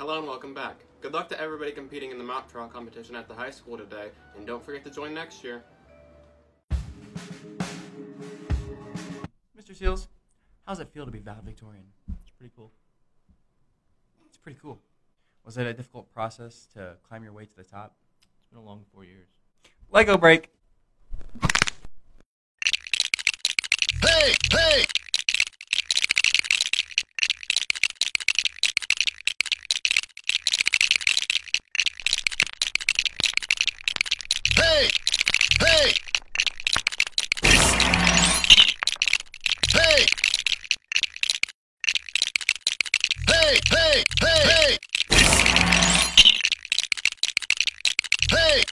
Hello and welcome back. Good luck to everybody competing in the mock trial competition at the high school today, and don't forget to join next year. Mr. Seals, how's it feel to be valedictorian? It's pretty cool. It's pretty cool. Was it a difficult process to climb your way to the top? It's been a long 4 years. Lego break! Hey! Hey! Hey! Hey! Hey! Hey! Hey! Hey! Hey!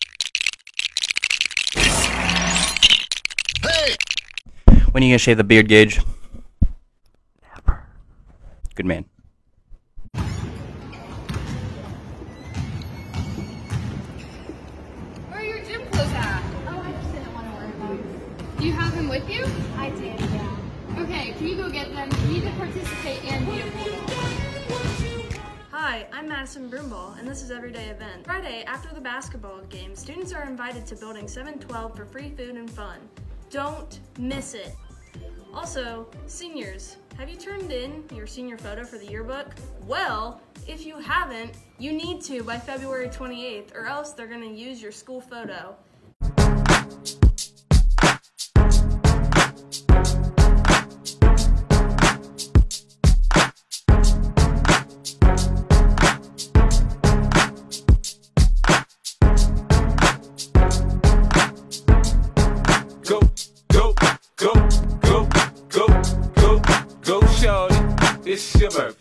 Hey! When are you gonna shave the beard, Gage? Never. Good man. Where are your gym clothes at? Oh, I just didn't want to wear them. Do you have them with you? I did, yeah. Okay, can you go get them? You need to participate and be a Bulldog. Hi, I'm Madison Broomball, and this is Everyday Event. Friday, after the basketball game, students are invited to Building 712 for free food and fun. Don't miss it. Also, seniors, have you turned in your senior photo for the yearbook? Well, if you haven't, you need to by February 28th, or else they're gonna use your school photo. Go, shorty, it's your birthday.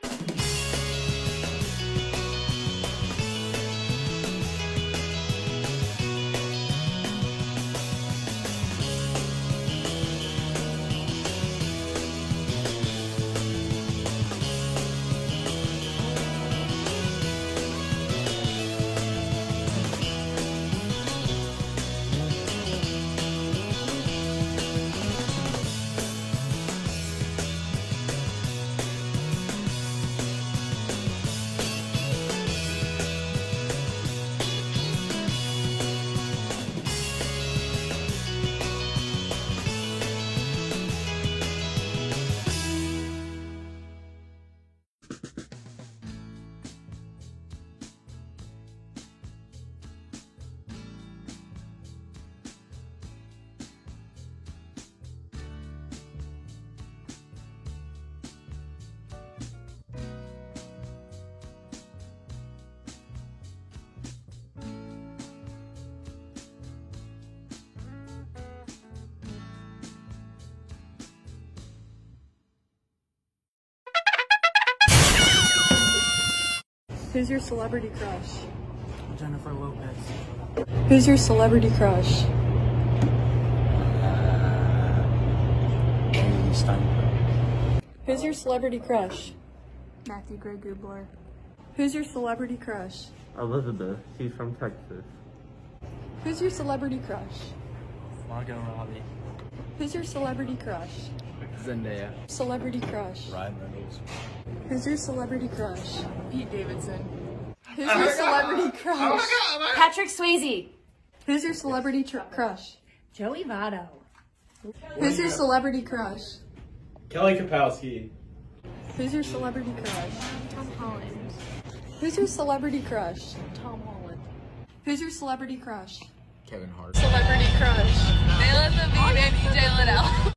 Who's your celebrity crush? Jennifer Lopez. Who's your celebrity crush? Amy Steinberg. Who's your celebrity crush? Matthew Gray Gubler. Who's your celebrity crush? Elizabeth, she's from Texas. Who's your celebrity crush? Margot Robbie. Who's your celebrity crush? Zendaya. Celebrity crush. Ryan Reynolds. Who's your celebrity crush? Pete Davidson. Who's your celebrity crush? Patrick Swayze. Who's your celebrity crush? Joey Votto. Who's your celebrity crush? Kelly Kapowski. Who's your celebrity crush? Tom Holland. Who's your celebrity crush? Tom Holland. Who's your celebrity crush? Kevin Hart. Celebrity crush. Melissa B. and DJ Liddell.